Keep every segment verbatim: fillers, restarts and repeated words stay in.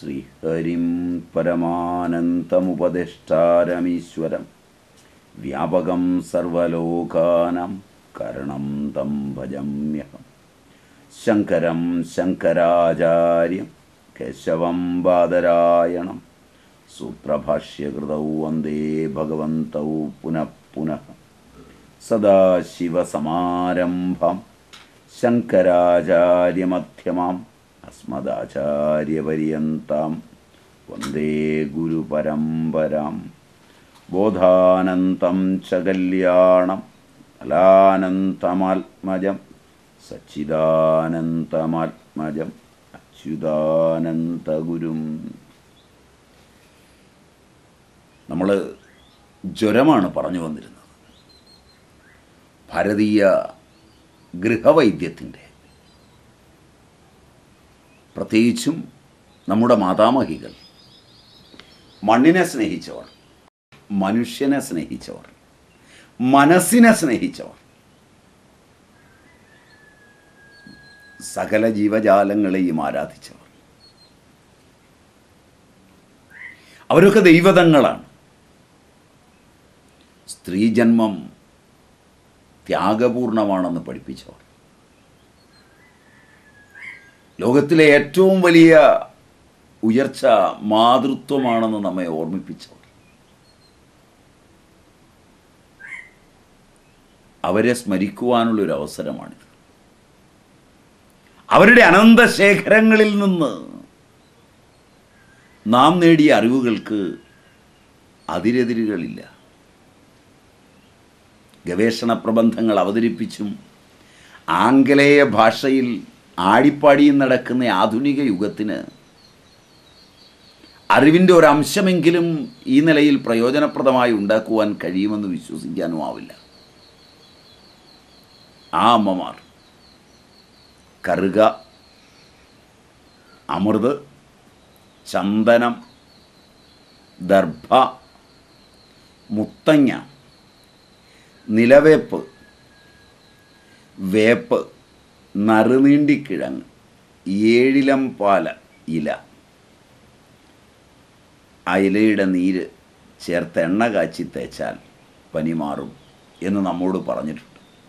ശ്രീഹരിം പരമാനന്തമുപദേഷ്ടാരമീശ്വരം വ്യാപകം സർവലോകാനാം കരണം തം ഭജമ്യഹം. ശങ്കരം ശങ്കരാചാര്യം കേശവം ബാദരായണം സൂത്രഭാഷ്യകൃതൗ വന്ദേ ഭഗവന്തൗ പുനഃ പുനഃ. സദാശിവസമാരംഭം ശങ്കരാചാര്യമധ്യമാം അസ്മദാചാര്യപര്യന്താം വന്ദേ ഗുരുപരമ്പരാം. ബോധാനന്തം ച കല്യാണം ഫലാനന്തമാത്മജം സച്ചിദാനന്തമാത്മജം അച്യുതാനന്തഗുരും. നമ്മൾ ജ്വരമാണ് പറഞ്ഞു വന്നിരുന്നത്. ഭാരതീയ ഗൃഹവൈദ്യത്തിൻ്റെ, പ്രത്യേകിച്ചും നമ്മുടെ മാതാമഹികൾ മണ്ണിനെ സ്നേഹിച്ചവർ, മനുഷ്യനെ സ്നേഹിച്ചവർ, മനസ്സിനെ സ്നേഹിച്ചവർ, സകല ജീവജാലങ്ങളെയും ആരാധിച്ചവർ, അവരൊക്കെ ദൈവതങ്ങളാണ്. സ്ത്രീജന്മം ത്യാഗപൂർണമാണെന്ന് പഠിപ്പിച്ചവർ, ലോകത്തിലെ ഏറ്റവും വലിയ ഉയർച്ച മാതൃത്വമാണെന്ന് നമ്മെ ഓർമ്മിപ്പിച്ചവർ, അവരെ സ്മരിക്കുവാനുള്ളൊരു അവസരമാണിത്. അവരുടെ അനന്തശേഖരങ്ങളിൽ നിന്ന് നാം നേടിയ അറിവുകൾക്ക് അതിരെതിരുകളില്ല. ഗവേഷണ പ്രബന്ധങ്ങൾ അവതരിപ്പിച്ചും ആംഗലേയ ഭാഷയിൽ ആടിപ്പാടിയും നടക്കുന്ന ആധുനിക യുഗത്തിന് അറിവിൻ്റെ ഒരംശമെങ്കിലും ഈ നിലയിൽ പ്രയോജനപ്രദമായി ഉണ്ടാക്കുവാൻ കഴിയുമെന്ന് വിശ്വസിക്കാനും ആവില്ല. ആ അമ്മമാർ കറുക, അമൃത്, ചന്ദനം, ദർഭ, മുത്തങ്ങ, നിലവേപ്പ്, വേപ്പ്, നറുനീണ്ടിക്കിഴങ്ങ്, ഏഴിലം പാല ഇല, ആ ഇലയുടെ നീര് ചേർത്ത് എണ്ണ കാച്ചി തേച്ചാൽ പനി മാറും എന്ന് നമ്മോട് പറഞ്ഞിട്ടുണ്ട്.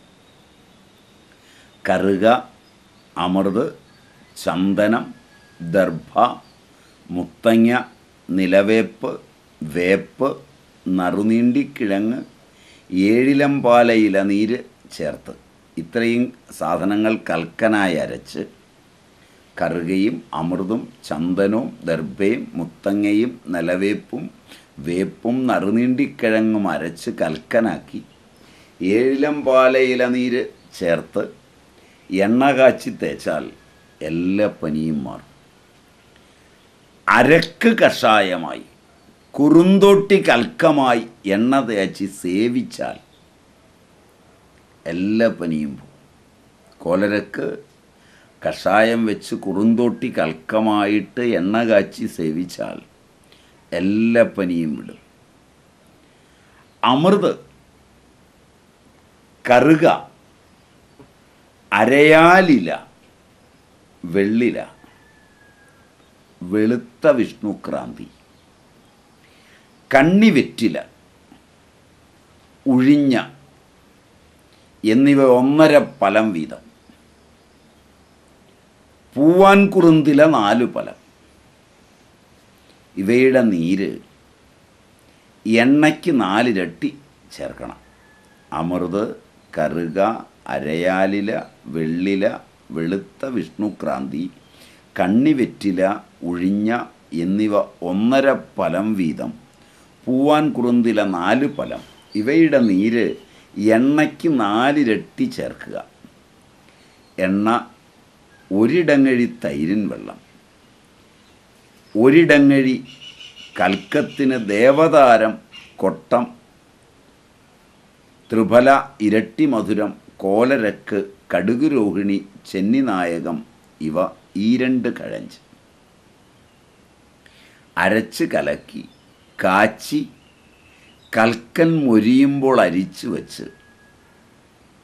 കറുക, അമൃത്, ചന്ദനം, ദർഭ, മുത്തങ്ങ, നിലവേപ്പ്, വേപ്പ്, നറുനീണ്ടിക്കിഴങ്ങ്, ഏഴിലം പാല ഇല നീര് ചേർത്ത് ഇത്രയും സാധനങ്ങൾ കൽക്കനായി അരച്ച് കറുകയും അമൃതും ചന്ദനവും ദർഭയും മുത്തങ്ങയും നിലവേപ്പും വേപ്പും നറുനീണ്ടിക്കിഴങ്ങും അരച്ച് കൽക്കനാക്കി ഏഴിലം പാല ഇല നീര് ചേർത്ത് എണ്ണ കാച്ചി തേച്ചാൽ എല്ലാ പനിയും മാറും. അരക്ക് കഷായമായി കുറുന്തോട്ടി കൽക്കമായി എണ്ണ തേച്ച് സേവിച്ചാൽ എല്ലാ പനിയും പോകും. കോലരക്ക് കഷായം വെച്ച് കുറുന്തോട്ടി കൽക്കമായിട്ട് എണ്ണ കാച്ചി സേവിച്ചാൽ എല്ലാ പനിയും വിടും. അമൃത്, കറുക, അരയാലില, വെള്ളില, വെളുത്ത വിഷ്ണുക്രാന്തി, കണ്ണിവെറ്റില, ഉഴിഞ്ഞ എന്നിവ ഒന്നര പലം വീതം, പൂവാൻ കുറുന്തില നാലു പലം. ഇവയുടെ നീര് എണ്ണയ്ക്ക് നാലിരട്ടി ചേർക്കണം. അമൃത്, കറുക, അരയാലില, വെള്ളില, വെളുത്ത വിഷ്ണുക്രാന്തി, കണ്ണിവെറ്റില, ഉഴിഞ്ഞ എന്നിവ ഒന്നര പലം വീതം, പൂവാൻ കുറുന്തില നാല് പലം. ഇവയുടെ നീര് എണ്ണയ്ക്ക് നാലിരട്ടി ചേർക്കുക. എണ്ണ ഒരിടങ്ങഴി തൈരിൻ വെള്ളം, ഒരിടങ്ങഴി കൽക്കത്തിന് ദേവതാരം, കൊട്ടം, ത്രിഫല, ഇരട്ടി മധുരം, കോലരക്ക്, കടുകുരോഹിണി, ചെന്നിനായകം ഇവ ഈ രണ്ട് കഴഞ്ച് അരച്ച് കലക്കി കാച്ചി കൽക്കൻ മൊരിയുമ്പോൾ അരിച്ചു വച്ച്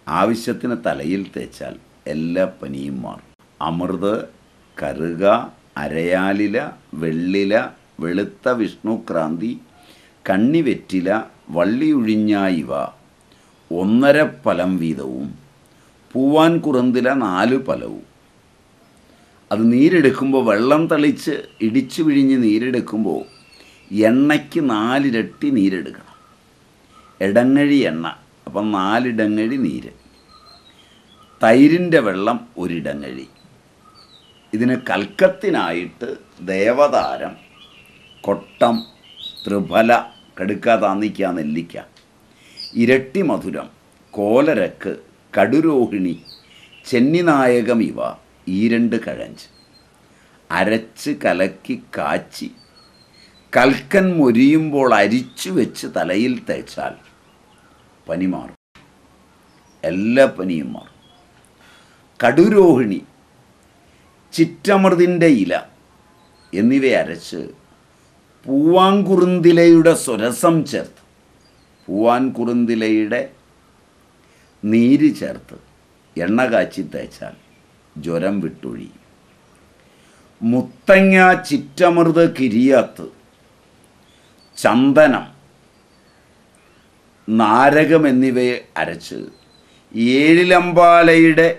ആവശ്യത്തിന് തലയിൽ തേച്ചാൽ എല്ലാ പനിയും മാറും. അമൃത്, കറുക, അരയാലില, വെള്ളില, വെളുത്ത വിഷ്ണുക്രാന്തി, കണ്ണിവെറ്റില, വള്ളിയുഴിഞ്ഞ ഇവ ഒന്നര ഫലം വീതവും പൂവാൻ കുറുന്തില നാല് ഫലവും. അത് നീരെടുക്കുമ്പോൾ വെള്ളം തളിച്ച് ഇടിച്ചു പിഴിഞ്ഞ് നീരെടുക്കുമ്പോൾ എണ്ണയ്ക്ക് നാലിരട്ടി നീരെടുക്കണം. ഇടങ്ങഴി എണ്ണ, അപ്പം നാലിടങ്ങഴി നീര്. തൈരിൻ്റെ വെള്ളം ഒരിടങ്ങഴി. ഇതിന് കൽക്കത്തിനായിട്ട് ദേവതാരം, കൊട്ടം, ത്രിഫല, കടുക്ക, താന്നിക്ക, നെല്ലിക്ക, ഇരട്ടി മധുരം, കോലരക്ക്, കടുരോഹിണി, ചെന്നിനായകം ഇവ ഈ രണ്ട് കഴഞ്ച് അരച്ച് കലക്കി കാച്ചി കൽക്കൻ മൊരിയുമ്പോൾ അരിച്ചു വെച്ച് തലയിൽ തേച്ചാൽ പനി മാറും. എല്ലാ പനിയും മാറും. കടുരോഹിണി, ചിറ്റമൃതിൻ്റെ ഇല എന്നിവ അരച്ച് പൂവാൻകുറുന്തിലയുടെ സ്വരസം ചേർത്ത് പൂവാൻ കുറുന്തിലയുടെ നീര് ചേർത്ത് എണ്ണ കാച്ചി തേച്ചാൽ ജ്വരം വിട്ടൊഴിയും. മുത്തങ്ങ, ചിറ്റമൃത്, കിരിയാത്ത്, ചന്ദനം, നാരകം എന്നിവയെ അരച്ച് ഏഴിലമ്പാലയുടെ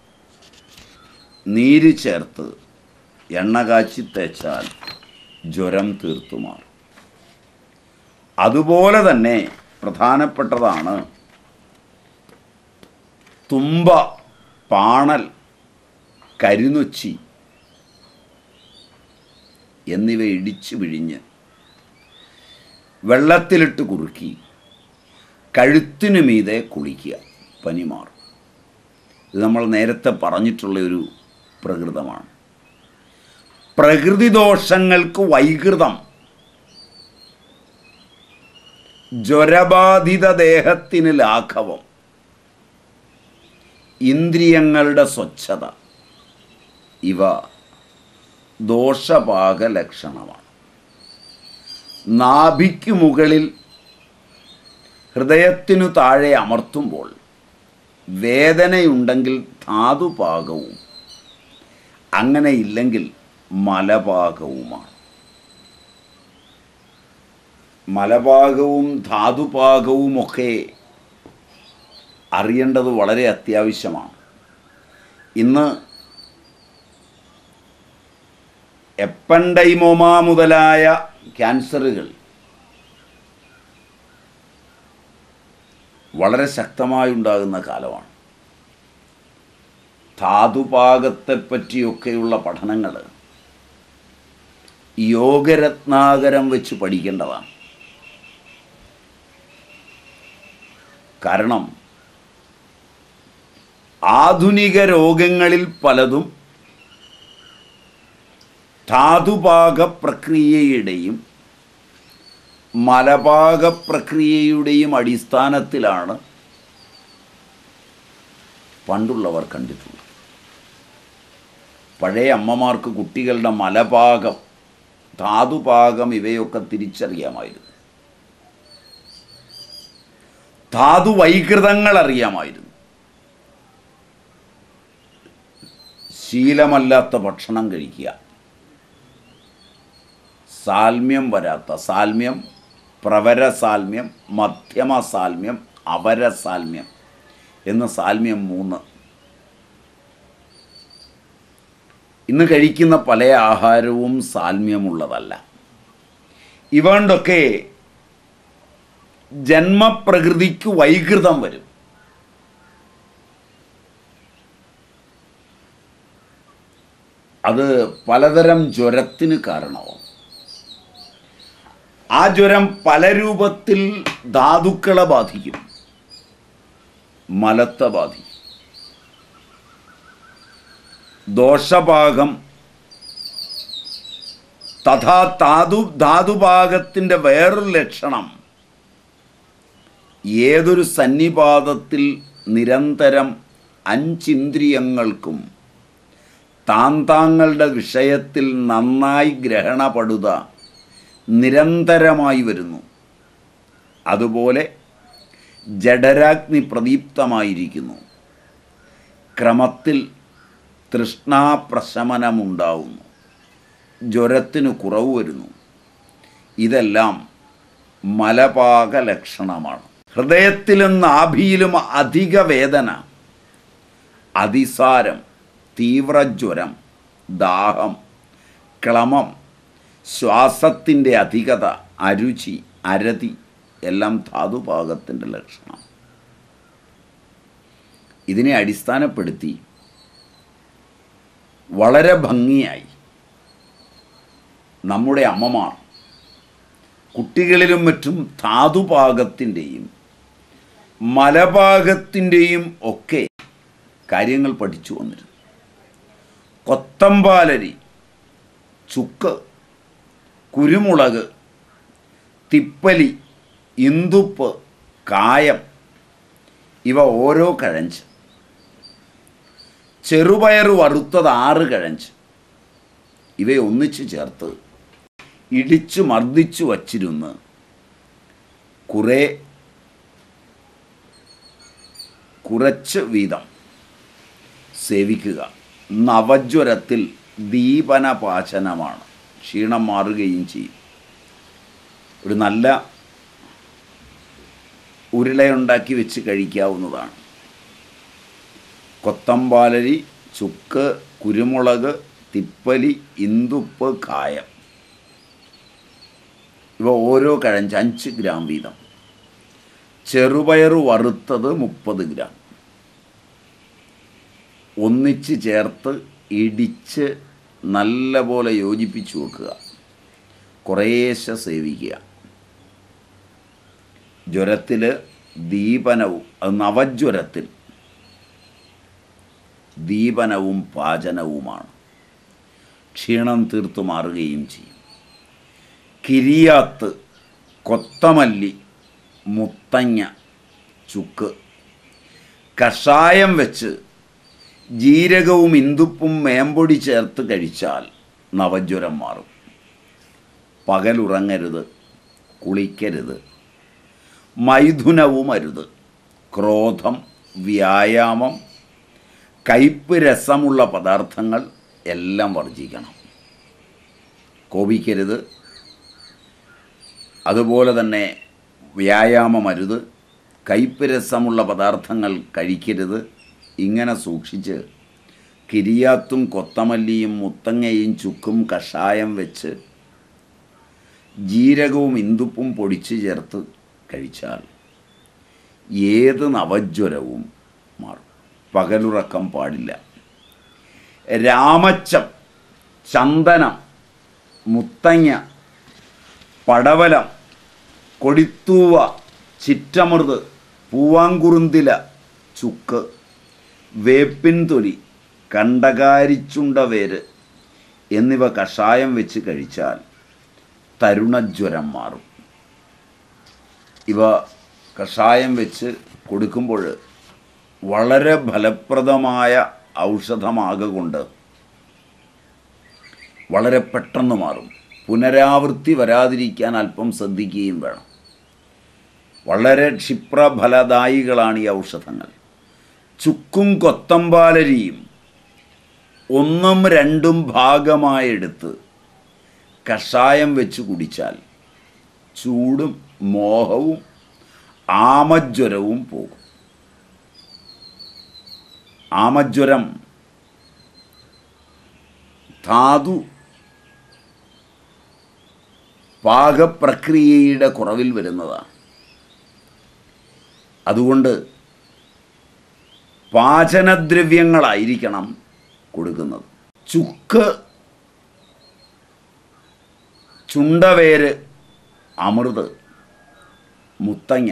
നീര് ചേർത്ത് എണ്ണ കാച്ചി തേച്ചാൽ ജ്വരം തീർത്തുമാറും. അതുപോലെ തന്നെ പ്രധാനപ്പെട്ടതാണ് തുമ്പ, പാണൽ, കരിനൊച്ചി എന്നിവ ഇടിച്ചു പിഴിഞ്ഞ് വെള്ളത്തിലിട്ട് കുറുക്കി കഴുത്തിനു മീതെ കുളിക്കുക, പനി മാറും. ഇത് നമ്മൾ നേരത്തെ പറഞ്ഞിട്ടുള്ള ഒരു പ്രകൃതമാണ്. പ്രകൃതി ദോഷങ്ങൾക്ക് വൈകൃതം, ജ്വരബാധിത ദേഹത്തിന് ലാഘവം, ഇന്ദ്രിയങ്ങളുടെ സ്വച്ഛത ഇവ ദോഷപാക ലക്ഷണമാണ്. നാഭിക്കു മുകളിൽ ഹൃദയത്തിനു താഴെ അമർത്തുമ്പോൾ വേദനയുണ്ടെങ്കിൽ ധാതുപാകവും, അങ്ങനെ ഇല്ലെങ്കിൽ മലപാകവുമാണ്. മലപാകവും ധാതുപാകവുമൊക്കെ അറിയേണ്ടത് വളരെ അത്യാവശ്യമാണ്. ഇന്ന് എപ്പൻഡൈമോമ മുതലായ ക്യാൻസറുകൾ വളരെ ശക്തമായി ഉണ്ടാകുന്ന കാലമാണ്. ധാതുപാകത്തെപ്പറ്റിയൊക്കെയുള്ള പഠനങ്ങൾ യോഗരത്നാകരം വെച്ച് പഠിക്കേണ്ടതാണ്. കാരണം ആധുനിക രോഗങ്ങളിൽ പലതും ധാതുപാക പ്രക്രിയയുടെയും മലപാക പ്രക്രിയയുടെയും അടിസ്ഥാനത്തിലാണ് പണ്ടുള്ളവർ കണ്ടിട്ടുള്ളത്. പഴയ അമ്മമാർക്ക് കുട്ടികളുടെ മലപാകം, ധാതുപാകം ഇവയൊക്കെ തിരിച്ചറിയാമായിരുന്നു. ധാതുവൈകൃതങ്ങൾ അറിയാമായിരുന്നു. ശീലമല്ലാത്ത ഭക്ഷണം കഴിക്കുക, സാൽമ്യം വരാത്ത, സാൽമ്യം, പ്രവരസാൽമ്യം, മധ്യമസാൽമ്യം, അപരസാൽമ്യം എന്ന സാൽമ്യം മൂന്ന്. ഇന്ന് കഴിക്കുന്ന പല ആഹാരവും സാൽമ്യമുള്ളതല്ല. ഇവ കൊണ്ടൊക്കെ ജന്മപ്രകൃതിക്ക് വൈകൃതം വരും. അത് പലതരം ജ്വരത്തിന് കാരണമാവും. ആ ജ്വരം പല രൂപത്തിൽ ധാതുക്കളെ ബാധിക്കും, മലത്തെ ബാധിക്കും. ദോഷഭാഗം തഥാ ധാതു ധാതുഭാഗത്തിൻ്റെ വേറൊരു ലക്ഷണം ഏതൊരു സന്നിപാതത്തിൽ നിരന്തരം അഞ്ചിന്ദ്രിയങ്ങൾക്കും താന്താങ്ങളുടെ വിഷയത്തിൽ നന്നായി ഗ്രഹണപ്പെടുക നിരന്തരമായി വരുന്നു. അതുപോലെ ജഡരാഗ്നി പ്രദീപ്തമായിരിക്കുന്നു. ക്രമത്തിൽ തൃഷ്ണാപ്രശമനമുണ്ടാവുന്നു. ജ്വരത്തിന് കുറവ് വരുന്നു. ഇതെല്ലാം മലപാക ലക്ഷണമാണ്. ഹൃദയത്തിലും നാഭിയിലും അധിക വേദന, അതിസാരം, തീവ്രജ്വരം, ദാഹം, ക്ലമം, ശ്വാസത്തിൻ്റെ അധികത, അരുചി, അരതി എല്ലാം ധാതുപാകത്തിൻ്റെ ലക്ഷണം. ഇതിനെ അടിസ്ഥാനപ്പെടുത്തി വളരെ ഭംഗിയായി നമ്മുടെ അമ്മമാർ കുട്ടികളിലും മറ്റും ധാതുപാകത്തിൻ്റെയും മലപാകത്തിൻ്റെയും ഒക്കെ കാര്യങ്ങൾ പഠിച്ചു വന്നിരുന്നു. കൊത്തമ്പാലരി, ചുക്ക്, കുരുമുളക്, തിപ്പലി, ഇന്ദുപ്പ്, കായം ഇവ ഓരോ കഴഞ്ച്, ചെറുപയർ വറുത്തത് ആറ് കഴഞ്ച് ഇവയെ ഒന്നിച്ച് ചേർത്ത് ഇടിച്ചു മർദ്ദിച്ചു വച്ചിരുന്ന് കുറേ കുറച്ച് വീതം സേവിക്കുക. നവജ്വരത്തിൽ ദീപനപാചനമാണ്. ക്ഷീണം മാറുകയും ചെയ്യും. ഒരു നല്ല ഉരുളയുണ്ടാക്കി വെച്ച് കഴിക്കാവുന്നതാണ്. കൊത്തമ്പാലരി, ചുക്ക്, കുരുമുളക്, തിപ്പലി, ഇന്ദുപ്പ്, കായം ഇവ ഓരോ കഴഞ്ച് അഞ്ച് ഗ്രാം വീതം. ചെറുപയർ വറുത്തത് മുപ്പത് ഗ്രാം ഒന്നിച്ച് ചേർത്ത് ഇടിച്ച് നല്ലപോലെ യോജിപ്പിച്ചു വെക്കുക. കുറേശ്ശെ സേവിക്കുക. ജ്വരത്തിൽ ദീപനവും, അത് നവജ്വരത്തിൽ ദീപനവും പാചനവുമാണ്. ക്ഷീണം തീർത്തു മാറുകയും ചെയ്യും. കിരിയാത്ത്, കൊത്തമല്ലി, മുത്തങ്ങ, ചുക്ക് കഷായം വെച്ച് ജീരകവും ഇന്ദുപ്പും മേമ്പൊടി ചേർത്ത് കഴിച്ചാൽ നവജ്വരം മാറും. പകലുറങ്ങരുത്, കുളിക്കരുത്, മൈഥുനവും അരുത്. ക്രോധം, വ്യായാമം, കയ്പ് രസമുള്ള പദാർത്ഥങ്ങൾ എല്ലാം വർജിക്കണം. കോപിക്കരുത്. അതുപോലെ തന്നെ വ്യായാമം അരുത്, കയ്പ് രസമുള്ള പദാർത്ഥങ്ങൾ കഴിക്കരുത്. ഇങ്ങനെ സൂക്ഷിച്ച് കിരിയാത്തും കൊത്തമല്ലിയും മുത്തങ്ങയും ചുക്കും കഷായം വെച്ച് ജീരകവും ഇന്ദുപ്പും പൊടിച്ച് ചേർത്ത് കഴിച്ചാൽ ഏത് നവജ്വരവും മാറും. പകലുറക്കം പാടില്ല. രാമച്ചം, ചന്ദനം, മുത്തങ്ങ, പടവലം, കൊടിത്തൂവ, ചിറ്റമൃത്, പൂവാങ്കുറുന്തില, ചുക്ക്, വേപ്പിൻ തൊലി, കണ്ടകാരിച്ചുണ്ട വേര് എന്നിവ കഷായം വെച്ച് കഴിച്ചാൽ തരുണജ്വരം മാറും. ഇവ കഷായം വെച്ച് കൊടുക്കുമ്പോൾ വളരെ ഫലപ്രദമായ ഔഷധമാകൊണ്ട് വളരെ പെട്ടെന്ന് മാറും. പുനരാവൃത്തി വരാതിരിക്കാൻ അല്പം ശ്രദ്ധിക്കുകയും വേണം. വളരെ ക്ഷിപ്രഫലദായികളാണ് ഈ ഔഷധങ്ങൾ. ചുക്കും കൊത്തമ്പാലരിയും ഒന്നും രണ്ടും ഭാഗമായെടുത്ത് കഷായം വെച്ച് കുടിച്ചാൽ ചൂടും മോഹവും ആമജ്വരവും പോകും. ആമജ്വരം ധാതു പാകപ്രക്രിയയുടെ കുറവിൽ വരുന്നതാണ്. അതുകൊണ്ട് പാചനദ്രവ്യങ്ങളായിരിക്കണം കൊടുക്കുന്നത്. ചുക്ക്, ചുണ്ടവേര്, അമൃത്, മുത്തങ്ങ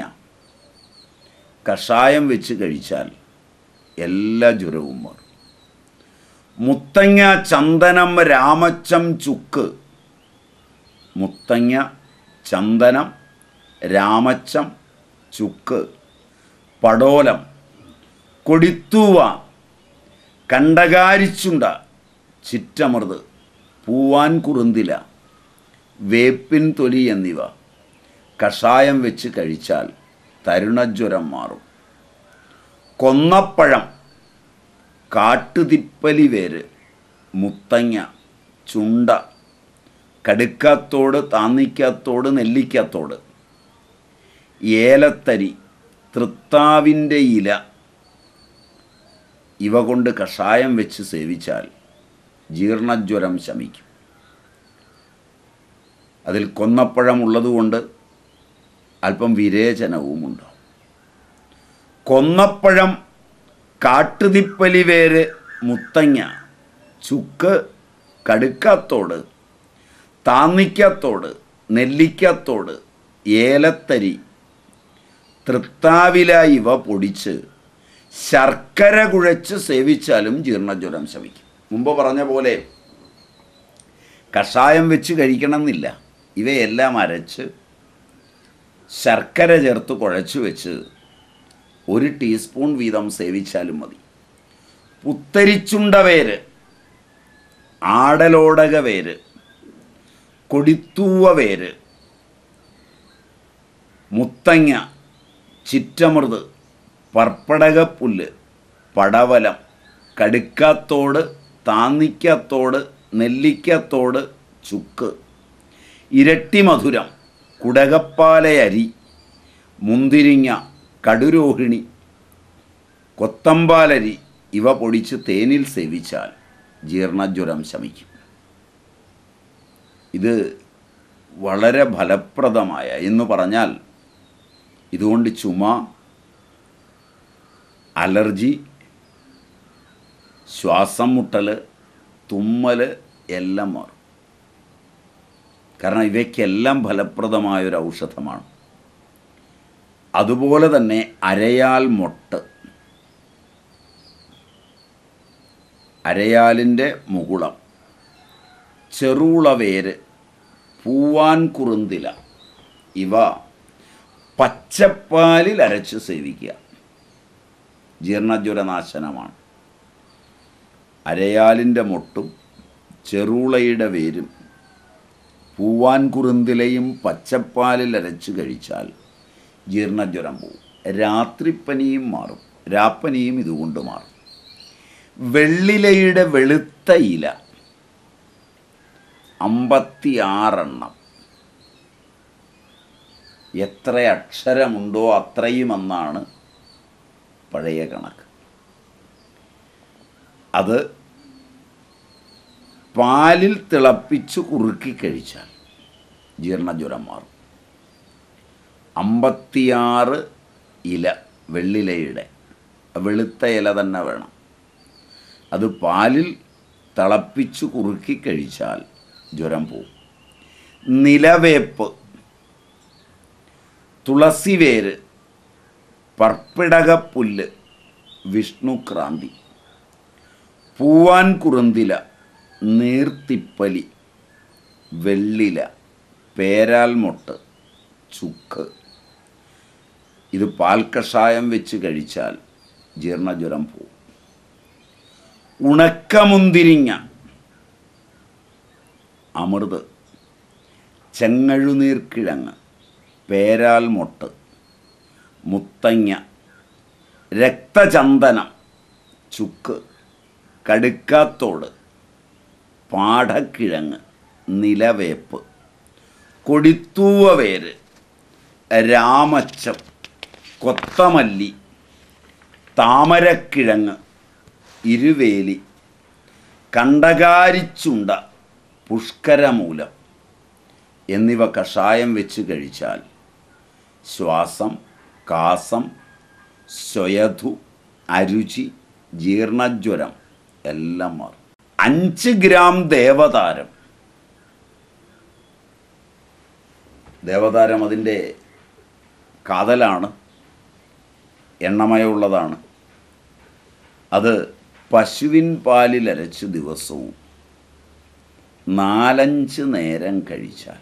കഷായം വെച്ച് കഴിച്ചാൽ എല്ലാ ജ്വരവും മാറും. മുത്തങ്ങ, ചന്ദനം, രാമച്ചം, ചുക്ക്. മുത്തങ്ങ, ചന്ദനം, രാമച്ചം, ചുക്ക്, പടോലം, കൊടിത്തൂവ, കണ്ടകാരിച്ചുണ്ട, ചിറ്റമൃത്, പൂവാൻ കുറുന്തില, വേപ്പിൻ തൊലി എന്നിവ കഷായം വെച്ച് കഴിച്ചാൽ തരുണജ്വരം മാറും. കൊന്നപ്പഴം, കാട്ടുതിപ്പലി വേര്, മുത്തങ്ങ, ചുണ്ട, കടുക്കാത്തോട്, താന്നിക്കാത്തോട്, നെല്ലിക്കാത്തോട്, ഏലത്തരി, തൃത്താവിൻ്റെ ഇല ഇവ കൊണ്ട് കഷായം വെച്ച് സേവിച്ചാൽ ജീർണജ്വരം ശമിക്കും. അതിൽ കൊന്നപ്പഴം ഉള്ളതുകൊണ്ട് അല്പം വിരേചനവുമുണ്ടാവും. കൊന്നപ്പഴം, കാട്ടുതിപ്പലിവേര്, മുത്തങ്ങ, ചുക്ക്, കടുക്കാത്തോട്, താന്നിക്കാത്തോട്, നെല്ലിക്കാത്തോട്, ഏലത്തരി, തൃത്താവില ഇവ പൊടിച്ച് ശർക്കര കുഴച്ച് സേവിച്ചാലും ജീർണജ്വരം ശമിക്കും. മുമ്പ് പറഞ്ഞ പോലെ കഷായം വെച്ച് കഴിക്കണമെന്നില്ല. ഇവയെല്ലാം അരച്ച് ശർക്കര ചേർത്ത് കുഴച്ച് വെച്ച് ഒരു ടീസ്പൂൺ വീതം സേവിച്ചാലും മതി. പുത്തരിച്ചുണ്ടവേര്, ആടലോടക വേര്, കൊടിത്തൂവ വേര്, മുത്തങ്ങ, ചിറ്റമൃത്, പർപ്പടകപ്പുല്ല്, പടവലം, കടുക്കാത്തോട്, താന്നിക്കാത്തോട്, നെല്ലിക്കാത്തോട്, ചുക്ക്, ഇരട്ടി മധുരം, കുടകപ്പാലയരി, മുന്തിരിങ്ങ, കടുരോഹിണി, കൊത്തമ്പാലരി ഇവ പൊടിച്ച് തേനിൽ സേവിച്ചാൽ ജീർണജ്വരം ശമിക്കും. ഇത് വളരെ ഫലപ്രദമായ എന്ന് പറഞ്ഞാൽ ഇതുകൊണ്ട് ചുമ, അലർജി, ശ്വാസം മുട്ടൽ, തുമ്മൽ എല്ലാം മാറും. കാരണം ഇവയ്ക്കെല്ലാം ഫലപ്രദമായൊരു ഔഷധമാണ്. അതുപോലെ തന്നെ അരയാൽ മൊട്ട്, അരയാലിൻ്റെ മുകുളം, ചെറുളവേര്, പൂവാൻ കുറുന്തില ഇവ പച്ചപ്പാലിൽ അരച്ച് സേവിക്കുക. ജീർണജ്വരനാശനമാണ്. അരയാലിൻ്റെ മൊട്ടും ചെറുളയുടെ വേരും പൂവാൻ കുറുന്തിലയും പച്ചപ്പാലിൽ അരച്ച് കഴിച്ചാൽ ജീർണജ്വരം പോകും. രാത്രിപ്പനിയും മാറും. രാപ്പനിയും ഇതുകൊണ്ട് മാറും. വെള്ളിലയുടെ വെളുത്ത ഇല അമ്പത്തി ആറെണ്ണം, എത്ര അക്ഷരമുണ്ടോ അത്രയും എന്നാണ് പഴയ കണക്ക്. അത് പാലിൽ തിളപ്പിച്ച് കുറുക്കി കഴിച്ചാൽ ജീർണജ്വരം മാറും. അമ്പത്തിയാറ് ഇല വെള്ളിലയുടെ, വെളുത്ത ഇല തന്നെ വേണം. അത് പാലിൽ തിളപ്പിച്ച് കുറുക്കി കഴിച്ചാൽ ജ്വരം പോവും. നിലവേപ്പ്, തുളസിവേര്, പർപ്പിടകപ്പുല്ല്, വിഷ്ണുക്രാന്തി, പൂവാൻ കുറുന്തില, നീർത്തിപ്പലി, വെള്ളില, പേരാൽമൊട്ട്, ചുക്ക് ഇത് പാൽക്കഷായം വെച്ച് കഴിച്ചാൽ ജീർണജ്വരം പോവും. ഉണക്കമുന്തിരിങ്ങ, അമൃത്, ചെങ്ങഴുനീർക്കിഴങ്ങ്, പേരാൽമൊട്ട്, മുത്തങ്ങ, രക്തചന്ദനം, ചുക്ക്, കടുക്കാത്തോട്, പാടക്കിഴങ്ങ്, നിലവേപ്പ്, കൊടിത്തൂവ വേര്, രാമച്ചം, കൊത്തമല്ലി, താമരക്കിഴങ്ങ്, ഇരുവേലി, കണ്ടകാരിച്ചുണ്ട, പുഷ്കരമൂലം എന്നിവ കഷായം വെച്ച് കഴിച്ചാൽ ശ്വാസം, കാസം, സ്വയധു, അരുചി, ജീർണജ്വരം എല്ലാം മാറും. അഞ്ച് ഗ്രാം ദേവതാരം, ദേവതാരം അതിൻ്റെ കാതലാണ്, എണ്ണമയമുള്ളതാണ്. അത് പശുവിൻ പാലിലരച്ച് ദിവസവും നാലഞ്ച് നേരം കഴിച്ചാൽ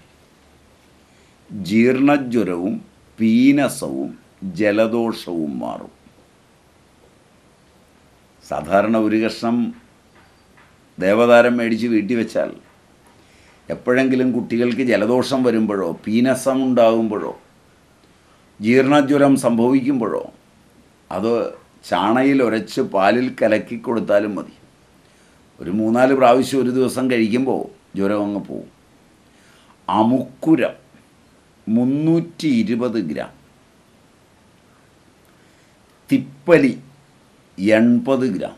ജീർണജ്വരവും പീനസവും ജലദോഷവും മാറും. സാധാരണ ഒരു കഷ്ണം ദേവതാരം മേടിച്ച് വീട്ടിൽ വെച്ചാൽ എപ്പോഴെങ്കിലും കുട്ടികൾക്ക് ജലദോഷം വരുമ്പോഴോ പീനസം ഉണ്ടാകുമ്പോഴോ ജീർണജ്വരം സംഭവിക്കുമ്പോഴോ അത് ചാണയിൽ ഉരച്ച് പാലിൽ കലക്കി കൊടുത്താലും മതി. ഒരു മൂന്നാല് പ്രാവശ്യം ഒരു ദിവസം കഴിക്കുമ്പോൾ ജ്വരം അങ്ങ് പോവും. അമുക്കുരം മുന്നൂറ്റി ഇരുപത് ഗ്രാം, തിപ്പലി എൺപത് ഗ്രാം,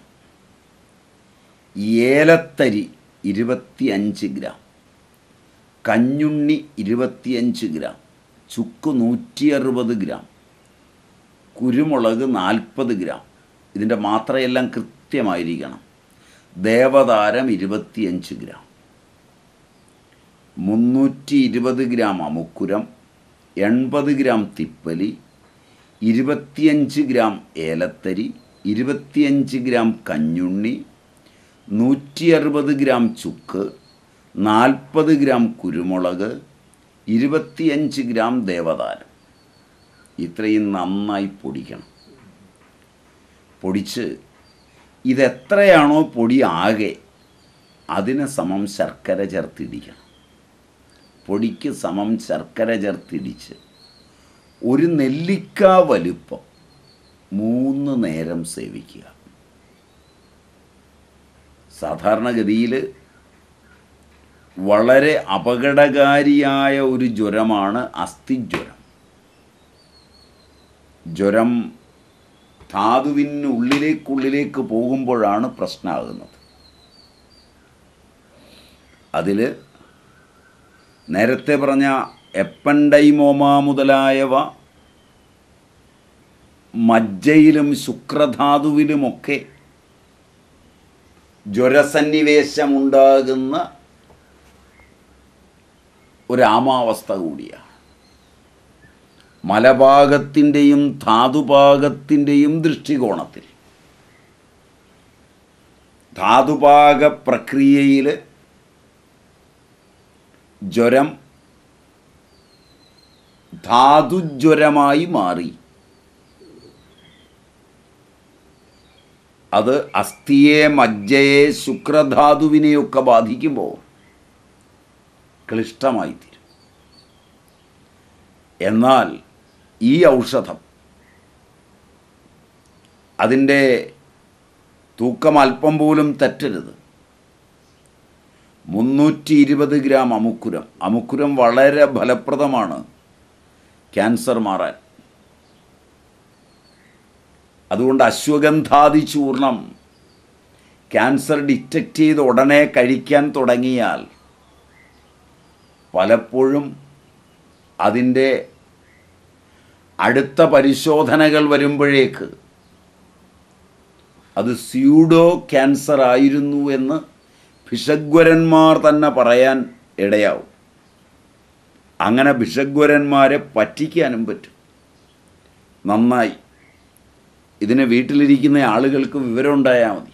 ഏലത്തരി ഇരുപത്തിയഞ്ച് ഗ്രാം, കഞ്ഞുണ്ണി ഇരുപത്തിയഞ്ച് ഗ്രാം, ചുക്ക് നൂറ്റി അറുപത് ഗ്രാം, കുരുമുളക് നാൽപ്പത് ഗ്രാം. ഇതിൻ്റെ മാത്രയെല്ലാം കൃത്യമായിരിക്കണം. ദേവതാരം ഇരുപത്തിയഞ്ച് ഗ്രാം, മുന്നൂറ്റി ഇരുപത് ഗ്രാം അമുക്കുരം, എൺപത് ഗ്രാം തിപ്പലി, ഇരുപത്തിയഞ്ച് ഗ്രാം ഏലത്തരി, ഇരുപത്തിയഞ്ച് ഗ്രാം കഞ്ഞുണ്ണി, നൂറ്റി അറുപത് ഗ്രാം ചുക്ക്, നാൽപ്പത് ഗ്രാം കുരുമുളക്, ഇരുപത്തിയഞ്ച് ഗ്രാം ദേവതാരം. ഇത്രയും നന്നായി പൊടിക്കണം. പൊടിച്ച് ഇതെത്രയാണോ പൊടി ആകെ അതിന് സമം ശർക്കര ചേർത്തിടിക്കണം. പൊടിക്ക് സമം ശർക്കര ചേർത്തിടിച്ച് ഒരു നെല്ലിക്ക വലുപ്പം മൂന്ന് നേരം സേവിക്കുക. സാധാരണഗതിയിൽ വളരെ അപകടകാരിയായ ഒരു ജ്വരമാണ് അസ്ഥിജ്വരം. ജ്വരം ധാതുവിനുള്ളിലേക്കുള്ളിലേക്ക് പോകുമ്പോഴാണ് പ്രശ്നമാകുന്നത്. അതിൽ നേരത്തെ പറഞ്ഞ എപ്പൻഡൈമോമ മുതലായവ മജ്ജയിലും ശുക്രധാതുവിലുമൊക്കെ ജ്വരസന്നിവേശമുണ്ടാകുന്ന ഒരാമാവസ്ഥ കൂടിയാണ്. മലഭാഗത്തിൻ്റെയും ധാതുഭാഗത്തിൻ്റെയും ദൃഷ്ടികോണത്തിൽ ധാതുഭാഗ പ്രക്രിയയിൽ ജ്വരം ധാതുജ്വരമായി മാറി അത് അസ്ഥിയെ, മജ്ജയെ, ശുക്രധാതുവിനെയൊക്കെ ബാധിക്കുമ്പോൾ ക്ലിഷ്ടമായിത്തീരും. എന്നാൽ ഈ ഔഷധം അതിൻ്റെ തൂക്കം അല്പം പോലും തെറ്റരുത്. മുന്നൂറ്റി ഇരുപത് ഗ്രാം അമുക്കുരം. അമുക്കുരം വളരെ ഫലപ്രദമാണ് ക്യാൻസർ മാറാൻ. അതുകൊണ്ട് അശ്വഗന്ധാദി ചൂർണം ക്യാൻസർ ഡിറ്റക്റ്റ് ചെയ്ത് ഉടനെ കഴിക്കാൻ തുടങ്ങിയാൽ പലപ്പോഴും അതിൻ്റെ അടുത്ത പരിശോധനകൾ വരുമ്പോഴേക്ക് അത് സ്യൂഡോ ക്യാൻസർ ആയിരുന്നു എന്ന് ഭിഷഗ്വരന്മാർ തന്നെ പറയാൻ ഇടയാവും. അങ്ങനെ ഭിഷഗ്വരന്മാരെ പറ്റിക്കാനും പറ്റും. നന്നായി ഇതിനെ വീട്ടിലിരിക്കുന്ന ആളുകൾക്ക് വിവരം ഉണ്ടായാൽ മതി.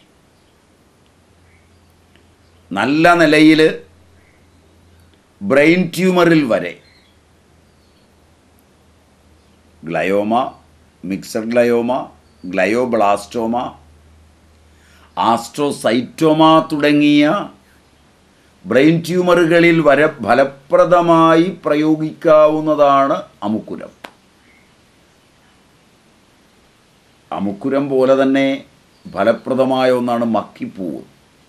നല്ല നിലയിൽ ബ്രെയിൻ ട്യൂമറിൽ വരെ glioma, mixed glioma, glioblastoma, astrocytoma തുടങ്ങിയ ബ്രെയിൻ ട്യൂമറുകളിൽ വരെ ഫലപ്രദമായി പ്രയോഗിക്കാവുന്നതാണ് അമുക്കുരം. അമുക്കുരം പോലെ തന്നെ ഫലപ്രദമായ ഒന്നാണ് മക്കിപ്പൂവ്.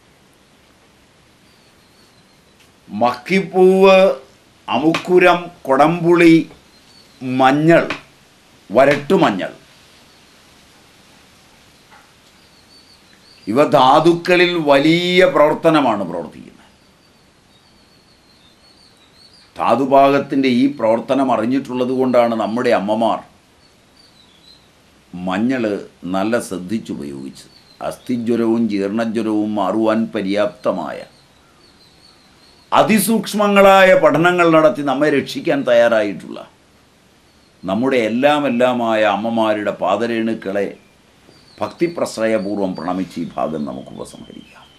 മക്കിപ്പൂവ്, അമുക്കുരം, കൊടംപുളി, മഞ്ഞൾ, വരട്ടുമഞ്ഞൾ ഇവ ധാതുക്കളിൽ വലിയ പ്രവർത്തനമാണ് പ്രവർത്തിക്കുന്നത്. ധാതുഭാഗത്തിൻ്റെ ഈ പ്രവർത്തനം അറിഞ്ഞിട്ടുള്ളത് കൊണ്ടാണ് നമ്മുടെ അമ്മമാർ മഞ്ഞൾ നല്ല ശ്രദ്ധിച്ചുപയോഗിച്ചത്. അസ്ഥിജ്വരവും ജീർണജ്വരവും മാറുവാൻ പര്യാപ്തമായ അതിസൂക്ഷ്മങ്ങളായ പഠനങ്ങൾ നടത്തി നമ്മെ രക്ഷിക്കാൻ തയ്യാറായിട്ടുള്ള നമ്മുടെ എല്ലാം എല്ലാമായ അമ്മമാരുടെ പാദരേണുക്കളെ ഭക്തിപ്രശ്രയപൂർവ്വം പ്രണമിച്ച് ഈ ഭാഗം നമുക്ക് ഉപസംഹരിക്കാം.